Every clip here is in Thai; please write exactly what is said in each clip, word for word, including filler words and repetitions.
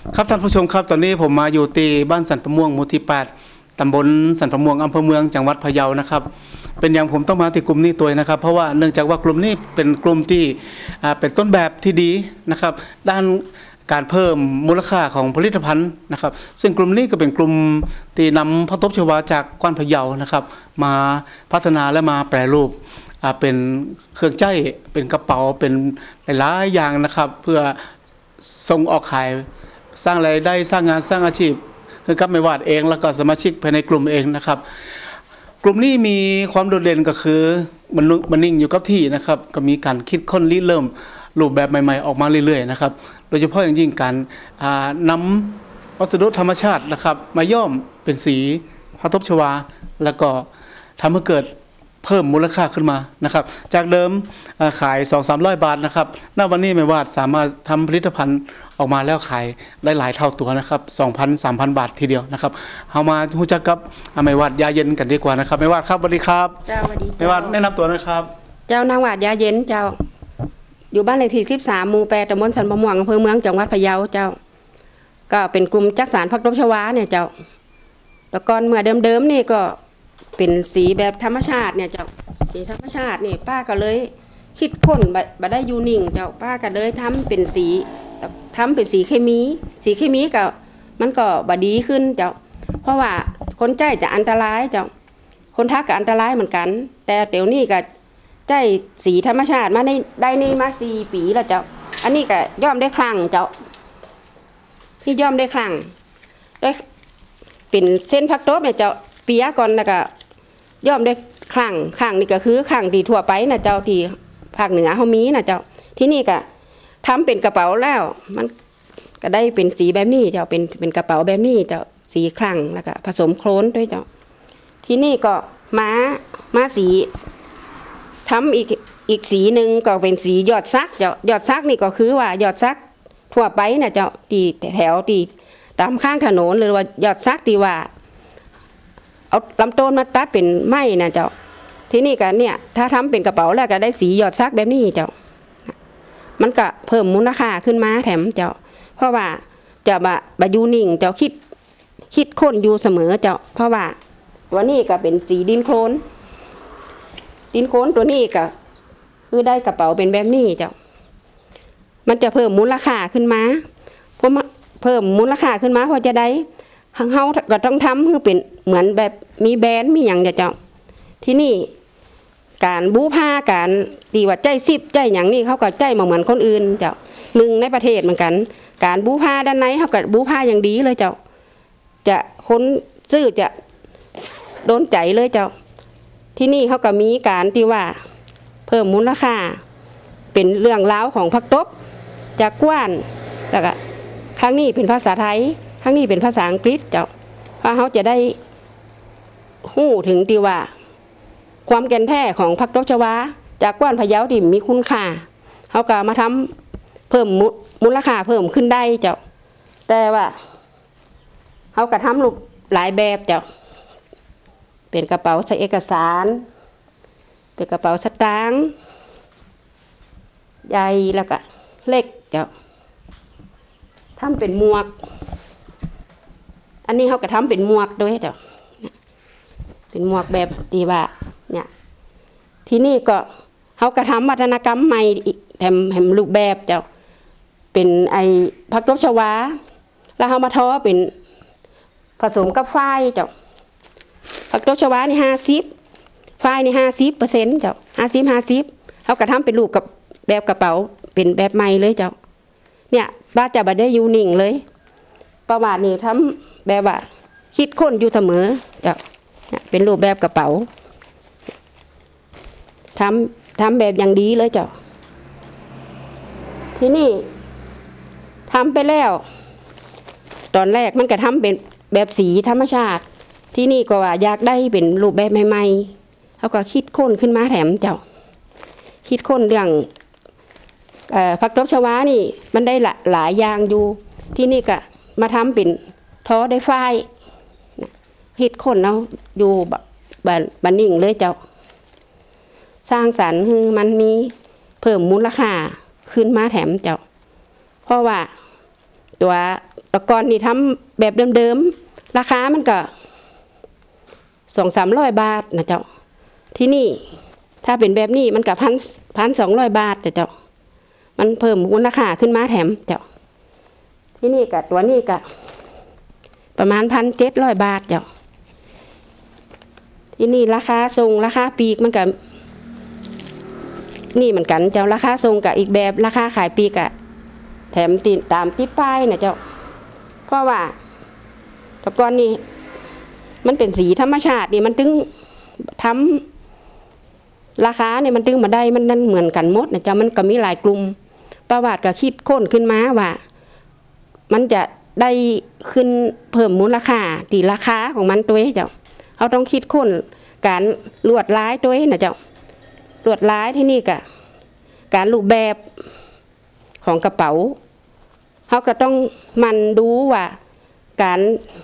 ครับท่านผู้ชมครับตอนนี้ผมมาอยู่ที่บ้านสันปะม่วงหมู่ที่แปดตำบลสันปะม่วงอำเภอเมืองจังหวัดพะเยานะครับเป็นอย่างผมต้องมาที่กลุ่มนี้ตัวนะครับเพราะว่าเนื่องจากว่ากลุ่มนี้เป็นกลุ่มที่เป็นต้นแบบที่ดีนะครับด้านการเพิ่มมูลค่าของผลิตภัณฑ์นะครับซึ่งกลุ่มนี้ก็เป็นกลุ่มที่นำผักตบชวาจากกว้านพะเยานะครับมาพัฒนาและมาแปรรูปเป็นเครื่องใจเป็นกระเป๋าเป็นหลายๆอย่างนะครับเพื่อส่งออกขายสร้างรายได้สร้างงานสร้างอาชีพคือกับไม่วาดเองแล้วก็สมาชิกภายในกลุ่มเองนะครับกลุ่มนี้มีความโดดเด่นก็คือมันมันนิ่งอยู่กับที่นะครับก็มีการคิดค้นริเริ่มรูปแบบใหม่ๆออกมาเรื่อยๆนะครับโดยเฉพาะอย่างยิ่งการนำวัสดุธรรมชาตินะครับมาย้อมเป็นสีผักตบชวาแล้วก็ทำให้เกิดเพิ่มมูลค่าขึ้นมานะครับจากเดิมขาย สองถึงสามร้อย บาทนะครับณวันนี้ไม่วาดสามารถทำผลิตภัณฑ์ออกมาแล้วขายได้หลายเท่าตัวนะครับ สองพัน สามพัน บาททีเดียวนะครับเอามารู้จักกับไม่วาดยาเย็นกันดีกว่านะครับไม่วาดครับสวัสดีครับเจ้าสวัสดีไม่วาดแนะนำตัวนะครับเจ้านางวาดยาเย็นเจ้าอยู่บ้านเลขที่สิบสามหมู่แปดตำบลสันปะม่วงอำเภอเมืองจังหวัดพะเยาเจ้าก็เป็นกลุ่มจักสารผักตบชวาเนี่ยเจ้าแล้วก่อนเมื่อเดิมๆนี่ก็เป็นสีแบบธรรมชาติเนี่ยเจ้าสีธรรมชาตินี่ป้าก็เลยคิดค้นบัดได้ยูนิ่งเจ้าป้าก็เลยทำเป็นสีทำเป็นสีเคมีสีเคมีก็มันก็บดีขึ้นเจ้าเพราะว่าคนใจจะอันตรายเจ้าคนทักก็อันตรายเหมือนกันแต่เดี๋ยวนี้ก็ใจสีธรรมชาติมาได้ได้นี่มาสี่ปีแล้วเจ้าอันนี้ก็ย่อมได้ครั้งเจ้าที่ย่อมได้ครั้งได้เป็นเส้นผักตบเนี่ยเจ้าเปียก่อนแล้วก็ย่อมได้ครั้งครั้งนี่ก็คือครั้งที่ทั่วไปนะเจ้าที่ภาคเหนือเขามีนะเจ้าที่นี่ก็ทำเป็นกระเป๋าแล้วมันก็ได้เป็นสีแบบนี้เจ้าเป็นเป็นกระเป๋าแบบนี้เจ้าสีครั้งแล้วก็ผสมโคลนด้วยเจ้าที่นี่ก็ม้าม้าสีทำอีกอีกสีหนึ่งก็เป็นสียอดซักเจ้ายอดซักนี่ก็คือว่ายอดซักทั่วไปนะเจ้าตีแถวตีตามข้างถนนหรือว่ายอดซักที่ว่าเอาลำต้นมาตัดเป็นไม้นะเจ้าที่นี่กันเนี่ยถ้าทำเป็นกระเป๋าแล้วก็ได้สียอดซักแบบนี้เจ้ามันก็เพิ่มมูลค่าขึ้นมาแถมเจ้าเพราะว่าจะบะบะยูนิ่งเจ้าคิดคิดค้นอยู่เสมอเจ้าเพราะว่าวันนี้ก็เป็นสีดินโคลนดินโคลนตัวนี้ก็คือได้กระเป๋าเป็นแบบนี้เจ้ามันจะเพิ่มมูลค่าขึ้นมาเพราะเพิ่มมูลค่าขึ้นมาพอจะได้เฮาก็ต้องทำคือเป็นเหมือนแบบมีแบรนด์มีอย่างเจ้าที่นี่การบูผ้าการตีว่าใจซิบใจอย่างนี้เขาก็ใจมาเหมือนคนอื่นเจ้าหนึ่งในประเทศเหมือนกันการบูผ้าด้านในเขาก็บูผ้าอย่างดีเลยเจ้าจะคนซื้อจะโดนใจเลยเจ้าที่นี่เขาก็มีการที่ว่าเพิ่มมูลค่าเป็นเรื่องราวของผักตบจากกว้านแล้วก็ครั้งนี้เป็นภาษาไทยครั้งนี้เป็นภาษาอังกฤษเจ้าเพราะเขาจะได้หู้ถึงที่ว่าความแก่นแท้ของผักตบชวาจากกว้านพะเยาที่มีคุณค่าเขาก็มาทำเพิ่มมูลค่าเพิ่มขึ้นได้เจ้าแต่ว่าเขาก็ทำรูปหลายแบบเจ้าเป็นกระเป๋าใส่เอกสารเป็นกระเป๋าสตางค์ใหญ่แล้วก็เล็กเจ้าทำเป็นหมวกอันนี้เขาก็ทำเป็นหมวกด้วยเจ้าเป็นหมวกแบบตีว่าเนี่ยที่นี่ก็เขาก็ทำวัฒนกรรมใหม่แถมแถมรูปแบบเจ้าเป็นไอผักตบชวาแล้วเขามาท้อเป็นผสมกับฝ้ายเจ้าผักตบชวานี่ห้าสิบฝ้ายนี่ห้าสิบเปอร์เซ็นต์เจ้าห้าสิบห้าสิบเขาก็ทำเป็นรูปกับแบบกระเป๋าเป็นแบบใหม่เลยเจ้าเนี่ยบ้าจะบัดได้ยูนิ่งเลยประวัตินี่ทำแบบว่าคิดค้นอยู่เสมอเจ้าเป็นรูปแบบกระเป๋าทำทำแบบอย่างดีเลยเจ้าที่นี่ทำไปแล้วตอนแรกมันก็ทำเป็นแบบสีธรรมชาติที่นี่ก็ว่าอยากได้เป็นรูปแบบใหม่ๆเขาก็คิดค้นขึ้นมาแถมเจ้าคิดค้นเรื่องผักตบชวานี่มันได้หลายอย่างอยู่ที่นี่ก็มาทำเป็นท้อได้ฝ้ายคิดค้นเอาอยู่บันบันนิ่งเลยเจ้าสร้างสรรค์คือมันมีเพิ่มมูลค่าขึ้นมาแถมเจ้าเพราะว่าตัวแต่ก่อนนี่ทำแบบเดิมๆราคามันก็สองสามร้อยบาทนะเจ้าที่นี่ถ้าเป็นแบบนี้มันก็พันพันสองร้อยบาทเจ้ามันเพิ่มมูลค่าขึ้นมาแถมเจ้าที่นี่กับตัวนี้ก็ประมาณพันเจ็ดร้อยบาทเจ้าที่นี่ราคาทรงราคาปีกมันกับนี่เหมือนกันเจ้าราคาทรงกับอีกแบบราคาขายปีกอะแถมตีตามที่ป้ายนะเจ้าเพราะว่าตะกอนนี่มันเป็นสีธรรมชาตินี่มันถึงทำราคาเนี่ยมันถึงมาได้มันนั่นเหมือนกันหมดนะเจ้ามันก็มีหลายกลุ่มประวัติก็คิดค้นขึ้นมาว่ามันจะได้ขึ้นเพิ่มมูลค่าตีราคาของมันตัวเจ้าเขาต้องคิดค้นการลวดลายตัวนะเจ้าลวดลายที่นี่ก็การรูปแบบของกระเป๋าเขาก็ต้องมันดูว่าการ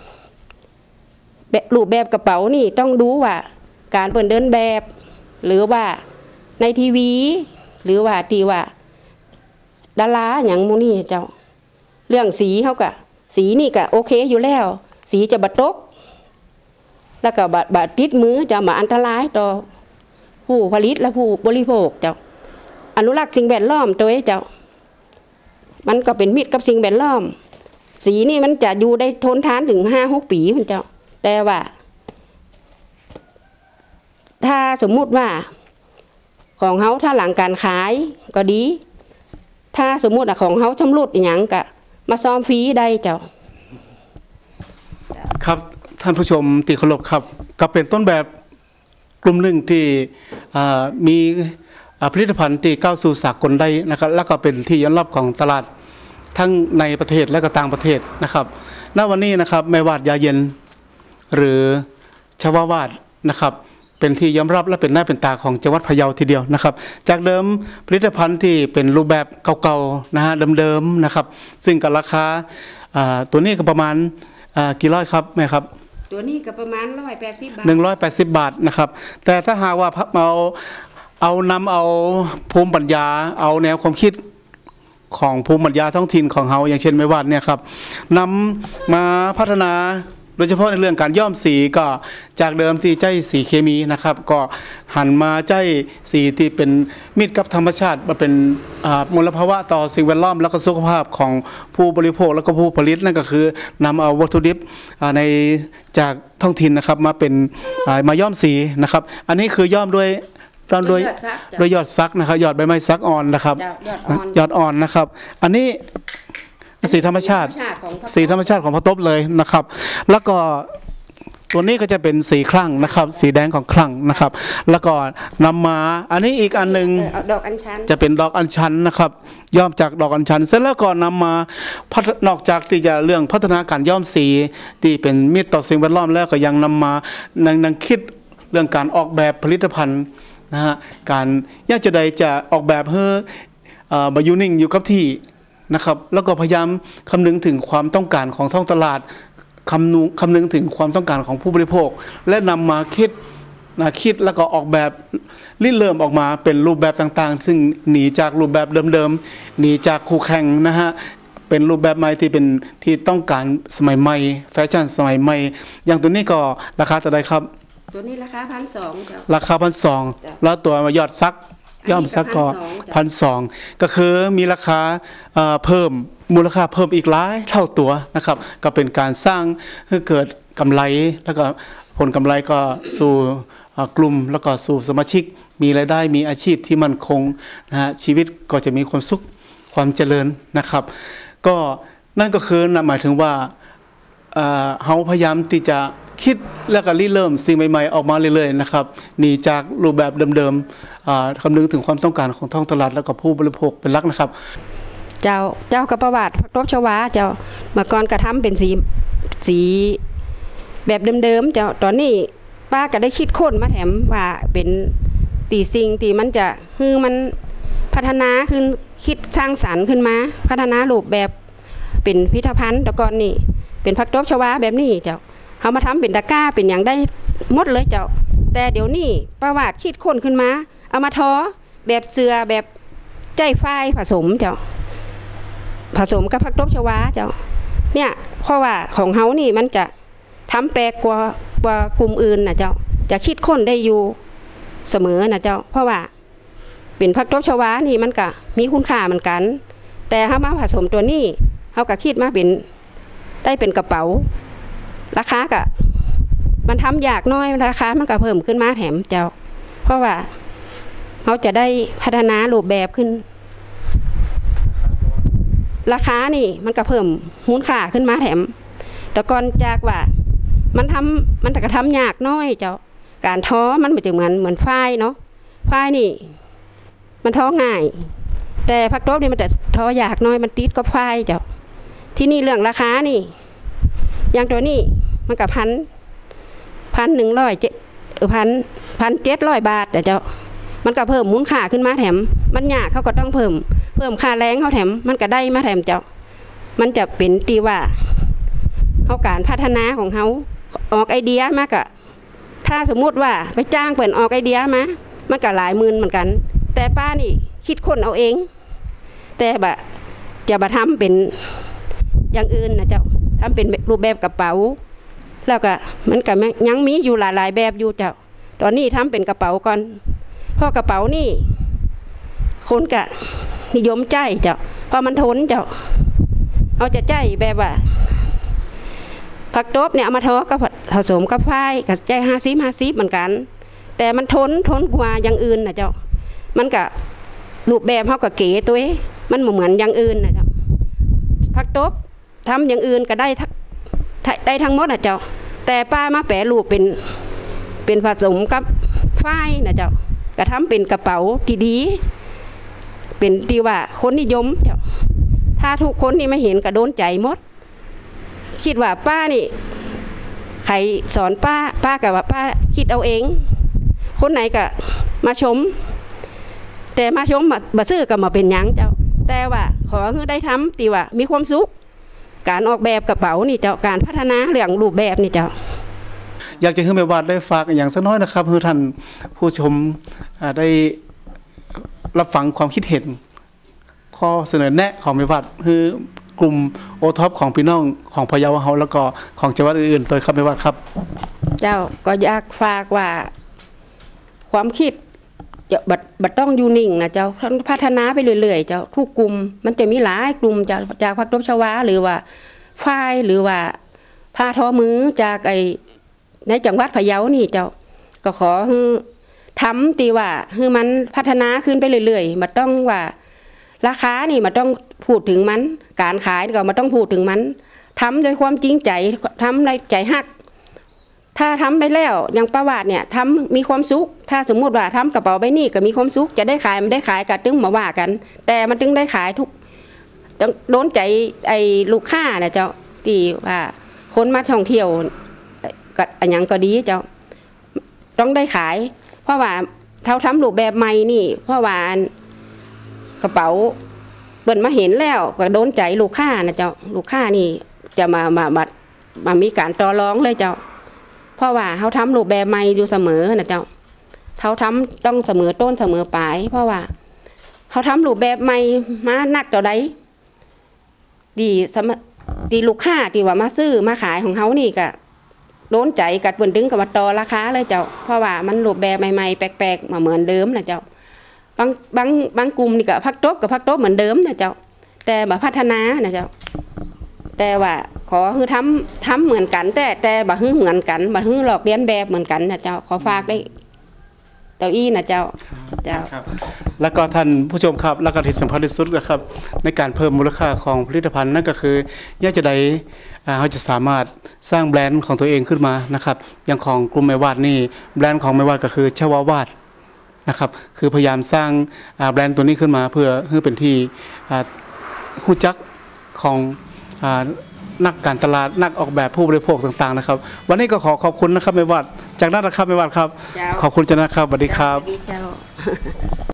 รูปแบบกระเป๋านี่ต้องดูว่าการเปิดเดินแบบหรือว่าในทีวีหรือว่าที่ว่าดาราอย่างมูนี่เจ้าเรื่องสีเขาก็สีนี่ก็โอเคอยู่แล้วสีจะบัดตกแล้วก็บัดบัดติดมือจะมาอันตรายต่อผู้ผลิตและผู้บริโภคเจ้าอนุรักษ์สิ่งแวดล้อมตัวเจ้ามันก็เป็นมิตรกับสิ่งแวดล้อมสีนี่มันจะอยู่ได้ทนทานถึงห้าหกปีคุณเจ้าแต่ว่าถ้าสมมุติว่าของเขาถ้าหลังการขายก็ดีถ้าสมมุติว่าของเขาชำรุดอย่างกะมาซ่อมฟรีได้เจ้าครับท่านผู้ชมที่เคารพครับก็เป็นต้นแบบกลุ่มหนึ่งที่มีผลิตภัณฑ์ที่ก้าวสู่สากลได้นะครับแล้วก็เป็นที่ยอมรับของตลาดทั้งในประเทศและก็ต่างประเทศนะครับณวันนี้นะครับแม่วาดยาเย็นหรือชวาวาดนะครับเป็นที่ยอมรับและเป็นหน้าเป็นตาของจังหวัดพะเยาทีเดียวนะครับจากเดิมผลิตภัณฑ์ที่เป็นรูปแบบเก่าๆนะฮะเดิมๆนะครับซึ่งกับราคาตัวนี้ก็ประมาณกี่ร้อยครับแม่ครับตัวนี้ก็ประมาณร้อยแปดสิบบาทหนึ่งร้อยแปดสิบบาทนะครับแต่ถ้าหากว่าเอาเอานำเอาภูมิปัญญาเอาแนวความคิดของภูมิปัญญาท้องถิ่นของเขาอย่างเช่นแม่วาดเนี่ยครับนำมาพัฒนาโดยเฉพาะในเรื่องการย้อมสีก็จากเดิมที่ใช้สีเคมีนะครับก็หันมาใช้สีที่เป็นมิตรกับธรรมชาติมาเป็นมลภาวะต่อสิ่งแวดล้อมแล้วก็สุขภาพของผู้บริโภคแล้วก็ผู้ผลิตนั่นก็คือนำเอาวัตถุดิบในจากท้องถิ่นนะครับมาเป็นมาย้อมสีนะครับอันนี้คือย้อมด้วยย้อมด้วยด้วยยอดซักนะครับยอดใบไม้ซักอ่อนนะครับยอดอ่อนนะครับอันนี้สีธรรมชาติสีธรรมชาติของพระตบเลยนะครับแล้วก็ตัวนี้ก็จะเป็นสีคลั่งนะครับสีแดงของคลั่งนะครับแล้วก็นำมาอันนี้อีกอันหนึ่งจะเป็นดอกอัญชันนะครับย้อมจากดอกอัญชันเสร็จแล้วก็นำมานอกจากที่จะเรื่องพัฒนาการย้อมสีที่เป็นมิตรต่อสิ่งแวดล้อมแล้วก็ยังนำมานังคิดเรื่องการออกแบบผลิตภัณฑ์นะฮะการยากจะใดจะออกแบบเพื่อบายูนิ่งอยู่กับที่นะครับแล้วก็พยายามคำนึงถึงความต้องการของท้องตลาดคำนึงคำนึงถึงความต้องการของผู้บริโภคและนำมาคิดนะคิดแล้วก็ออกแบบริเริ่มออกมาเป็นรูปแบบต่างๆซึ่งหนีจากรูปแบบเดิมๆหนีจากคู่แข่งนะฮะเป็นรูปแบบใหม่ที่เป็นที่ต้องการสมัยใหม่แฟชั่นสมัยใหม่อย่างตัวนี้ก็ราคาเท่าไหร่ครับตัวนี้ราคาพันสองราคาพันสองแล้วตัวยอดซักย่อมซักก็พันสองก็คือมีราคาเพิ่มมูลค่าเพิ่มอีกหลายเท่าตัวนะครับก็เป็นการสร้างให้เกิดกำไรแล้วก็ผลกำไรก็สู่กลุ่มแล้วก็สู่สมาชิกมีรายได้มีอาชีพที่มั่นคงนะฮะชีวิตก็จะมีความสุขความเจริญนะครับก็นั่นก็คือหมายถึงว่าเฮาพยายามที่จะคิดแล้วก็ริเริ่มสิ่งใหม่ๆออกมาเรื่อยๆนะครับหนีจากรูปแบบเดิมๆคำนึงถึงความต้องการของท้องตลาดแล้วก็ผู้บริโภคเป็นหลักนะครับเจ้าเจ้ากับประวัติพระตบชวาเจ้าเมื่อก่อนกระทำเป็นสีสีแบบเดิมๆเจ้าตอนนี้ป้าก็ได้คิดค้นมาแถมว่าเป็นตีสิ่งตีมันจะคือมันพัฒนาขึ้นคิดสร้างสรรค์ขึ้นมาพัฒนารูปแบบเป็นพิพิธภัณฑ์แต่ก่อนนี่เป็นพระตบชวาแบบนี้เจ้าเขามาทำเป็นตะกร้าเป็นอย่างได้หมดเลยเจ้าแต่เดี๋ยวนี้ประวัติคิดค้นขึ้นมาเอามาทอแบบเสือแบบใจไฟผสมเจ้าผสมกับผักตบชวาเจ้าเนี่ยเพราะว่าของเฮานี่มันจะทำแปลกกว่ากว่ากลุ่มอื่นนะเจ้าจะคิดค้นได้อยู่เสมอนะเจ้าเพราะว่าเป็นผักตบชวานี่มันก็มีคุณค่าเหมือนกันแต่ถ้ามาผสมตัวนี้เขาก็คิดมาเป็นได้เป็นกระเป๋าราคาก็มันทำยากน้อยราคามันก็เพิ่มขึ้นมาแถมเจ้าเพราะว่าเขาจะได้พัฒนารูปแบบขึ้นราคานี่มันก็เพิ่มมูลค่าขึ้นมาแถมแต่ก่อนจากว่ามันทำมันก็ทำยากน้อยเจ้าการท้อมันไม่จะเหมือนเหมือนฝ้ายเนาะฝ้ายนี่มันท้อง่ายแต่ผักตบนี่มันจะท้อยากน้อยมันติดกับฝ้ายเจ้าที่นี่เรื่องราคานี่อย่างตัวนี้มันกับพันพันหนึ่งร้อยเจ็ดเออพันพันเจ็ดร้อยบาทแต่เจ้ามันก็เพิ่มมูลค่าขึ้นมาแถมมันยากเขาก็ต้องเพิ่มเพิ่มค่าแรงเขาแถมมันก็ได้มาแถมเจ้ามันจะเป็นตีว่าเขาการพัฒนาของเขาออกไอเดียมากอะถ้าสมมุติว่าไปจ้างเปิดออกไอเดียมามันก็หลายหมื่นเหมือนกันแต่ป้านี่คิดคนเอาเองแต่แบบจะมาทำเป็นอย่างอื่นนะเจ้าทำเป็นรูปแบบกระเป๋าแล้วก็มันก็ยังมีอยู่หลายๆแบบอยู่เจ้าตอนนี้ทำเป็นกระเป๋าก่อนเพราะกระเป๋านี่คนก็นิยมใจเจ้าเพราะมันทนเจ้าเอาจะใจแบบว่าผักตบเนี่ยเอามาทอก็ผสมกับฝ้ายกับใจห้าสิบห้าสิบเหมือนกันแต่มันทนทนกว่าอย่างอื่นนะเจ้ามันก็รูปแบบเขาก็เก๋ตัวเองมันเหมือนอย่างอื่นนะเจ้าผักตบทำอย่างอื่นก็ได้ได้ทั้งหมดนะเจ้าแต่ป้ามาแปรรูปเป็นเป็นผสมกับฝ้ายนะเจ้าก็ทำเป็นกระเป๋าที่ดีเป็นตีว่าคนนิยมเจ้าถ้าทุกคนนี่ไม่เห็นก็โดนใจหมดคิดว่าป้านี่ใครสอนป้าป้ากับว่าป้าคิดเอาเองคนไหนก็มาชมแต่มาชมมาซื้อก็มาเป็นยังเจ้าแต่ว่าขอให้ได้ทำตีว่ามีความสุขการออกแบบกระเป๋านี่เจ้าการพัฒนาเรื่องรูปแบบนี่เจ้าอยากจะให้แม่วาดได้ฝากอย่างสักน้อยนะครับให้ท่านผู้ชมได้รับฟังความคิดเห็นข้อเสนอแนะของแม่วาดคือกลุ่มโอท็อปของพี่น้องของพะเยาเฮาแล้วก็ของจังหวัดอื่นๆเลยครับแม่วาดครับเจ้าก็อยากฝากว่าความคิดจะบัดบัดต้องอยู่นิ่งนะเจ้าพัฒนาไปเรื่อยๆเจ้าทุกกลุ่มมันจะมีหลายกลุ่มจากจากผักตบชวาหรือว่าฝ้ายหรือว่าผ้าทอมือจากไอในจังหวัดพะเยานี่เจ้าก็ขอให้ทำตีว่าให้มันพัฒนาขึ้นไปเรื่อยๆมันต้องว่าราคานี่มันต้องพูดถึงมันการขายก็มันต้องพูดถึงมันทำด้วยความจริงใจทำในใจฮักถ้าทำไปแล้วอย่างประวัติเนี่ยทำมีความสุขถ้าสมมติว่าทำกระเป๋าใบนี้ก็มีความสุขจะได้ขายมันได้ขายกันตึงมาว่ากันแต่มันตึงได้ขายทุกโดนใจไอ้ลูกค้านะเจ้าตีว่าคนมาท่องเที่ยวก็อันยังก็ดีเจ้าต้องได้ขายเพราะว่าเท่าทำรูปแบบใหม่นี่เพราะว่ากระเป๋าเปิดมาเห็นแล้วก็โดนใจลูกค้านะเจ้าลูกค้านี่จะมามามามามีการต่อรองเลยเจ้าเพราะว่าเขาทำรูปแบบใหม่อยู่เสมอนะเจ้าเขาทำต้องเสมอต้นเสมอปลายเพราะว่าเขาทำรูปแบบใหม่มานักต่อใดดีสมดีลูกค้าที่ว่ามาซื้อมาขายของเขานี่ก็โดนใจกัดเปิ่นดึงกับมาต่อราคาเลยเจ้าเพราะว่ามันรูปแบบใหม่ๆแปลกๆมาเหมือนเดิมนะเจ้าบางบางบางกลุ่มนี่ก็พักโต๊ะกับพักโต๊ะเหมือนเดิมนะเจ้าแต่มาพัฒนานะเจ้าแต่ว่าขอคือทำทำเหมือนกันแต่แต่บ่ฮื้อเหมือนกันบ่ฮื้อหลอกเลียนแบบเหมือนกันนะเจ้าขอฝากได้เต้าอี้นะเจ้าเจ้าแล้วก็ท่านผู้ชมครับแล้วก็ที่สำคัญที่สุดนะครับในการเพิ่มมูลค่าของผลิตภัณฑ์นั่นก็คืออยากจะได้เขาจะสามารถสร้างแบรนด์ของตัวเองขึ้นมานะครับอย่างของกลุ่มแม่วาดนี่แบรนด์ของแม่วาดก็คือชวาวาดนะครับคือพยายามสร้างแบรนด์ตัวนี้ขึ้นมาเพื่อให้เป็นที่ฮู้จักของนักการตลาดนักออกแบบผู้บริโภคต่างๆนะครับวันนี้ก็ขอขอบคุณนะครับแม่วาดจากนั้นนะครับแม่วาดครับขอบคุณจ้านะครับสวัสดีครับ